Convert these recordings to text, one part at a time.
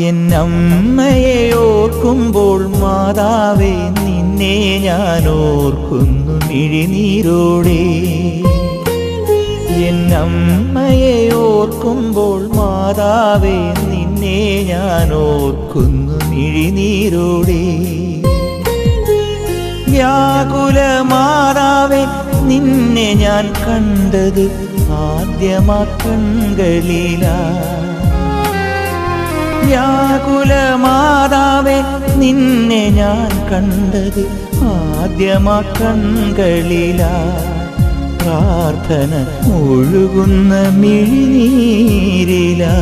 എന്നമ്മയെ ഓർക്കുമ്പോൾ മാതാവേ നിന്നെ ഞാൻ ഓർക്കുന്നു മിഴിനീരോടെ. എന്നമ്മയെ ഓർക്കുമ്പോൾ മാതാവേ നിന്നെ ഞാൻ ഓർക്കുന്നു മിഴിനീരോടെ. വ്യാകുല മാതാവേ നിന്നെ ഞാൻ കണ്ടത് ആദ്യമാ കൺകളിലാ. വ്യാകുല മാതാവേ നിന്നെ ഞാൻ കണ്ടത് ആദ്യമാ കൺകളിലാ. പ്രാർത്ഥന ഒഴുകുന്ന മിഴിനീരിലാ.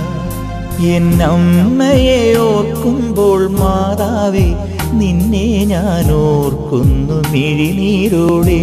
എന്നമ്മയെ ഓർക്കുമ്പോൾ മാതാവേ നിന്നെ ഞാൻ ഓർക്കുന്നു മിഴിനീരോടെ.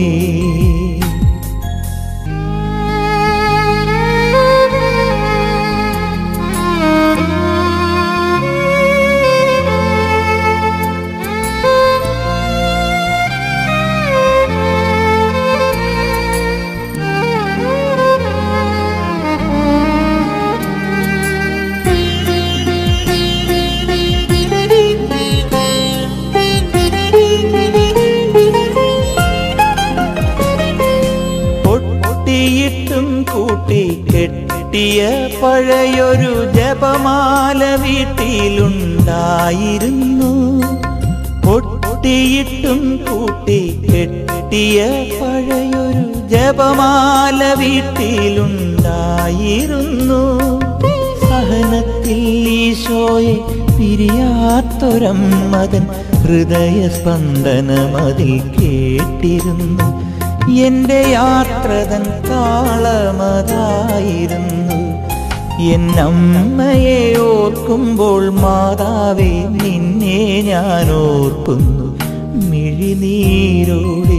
കെട്ടിയ പഴയൊരു ജപമാല വീട്ടിലുണ്ടായിരുന്നു. പൊട്ടിയിട്ടും കൂട്ടി കെട്ടിയ പഴയൊരു ജപമാല വീട്ടിലുണ്ടായിരുന്നു. സഹനത്തിൽ ഈശോയെ പിരിയാത്തൊരമ്മതൻ ഹൃദയസ്പന്ദനമതിൽ കേട്ടിരുന്നു. എന്റെ യാത്രതൻ താളമതായിരുന്നു. എന്നമ്മയെ ഓർക്കുമ്പോൾ മാതാവേ നിന്നെ ഞാൻ ഓർക്കുന്നു മിഴിനീരോടെ.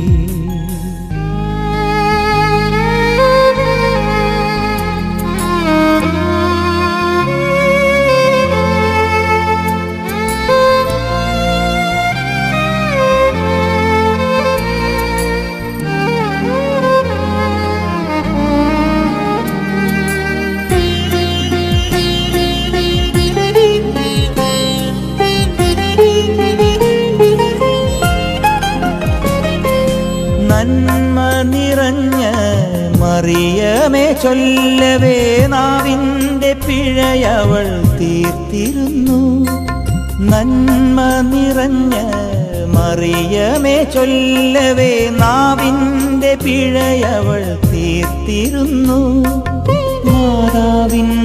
നന്മ നിറഞ്ഞ മറിയമേ ചൊല്ലവേ നാവിൻ്റെ പിഴയവൾ തീർത്തിരുന്നു. നന്മ നിറഞ്ഞ മറിയമേ ചൊല്ലവേ നാവിൻ്റെ പിഴയവൾ തീർത്തിരുന്നു. മാതാവിൻ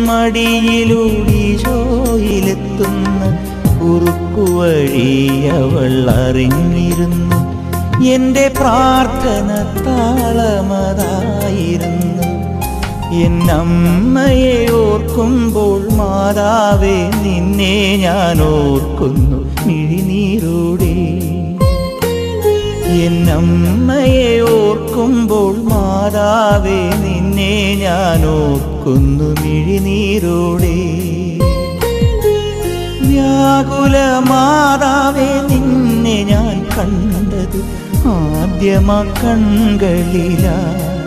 മടിയിലൂടീശോയിലെത്തുന്ന കുറുക്കുവഴി അവൾ അറിഞ്ഞിരുന്നു. എന്റെ പ്രാർത്ഥന താളമതായിരുന്നു. എന്നമ്മയെ ഓർക്കുമ്പോൾ മാതാവേ നിന്നെ ഞാൻ ഓർക്കുന്നു മിഴിനീരോടെ. എന്നമ്മയെ ഓർക്കുമ്പോൾ മാതാവേ നിന്നെ ഞാൻ ഓർക്കുന്നു മിഴിനീരോടെ. വ്യാകുല മാതാവേ നിന്നെ ഞാൻ കണ്ടത് ആദ്യമാ കൺകളിലാ.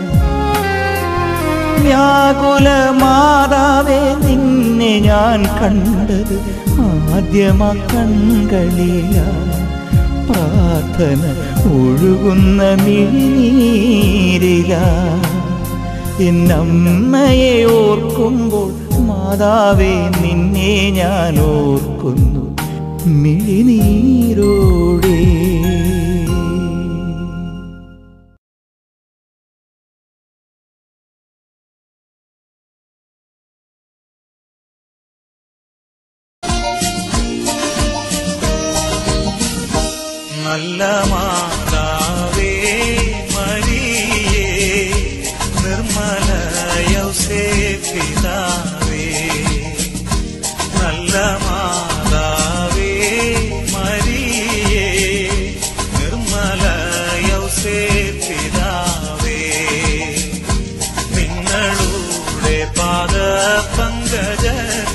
വ്യാകുല മാതാവേ നിന്നെ ഞാൻ കണ്ടത് ആദ്യമാ കൺകളിലാ. പ്രാർത്ഥന ഒഴുകുന്ന മിഴിനീരിലാ. എന്നമ്മയെ ഓർക്കുമ്പോൾ മാതാവേ നിന്നെ ഞാൻ ഓർക്കുന്നു മിഴിനീരോടെ. നല്ല മാതാവേ മരിയേ നിർമ്മല യൗസേപ്പിതാവേ. നല്ല മാതാവേ മരിയേ നിർമ്മല യൗസേപ്പിതാവേ. നിങ്ങളുടെ പാദപങ്കജ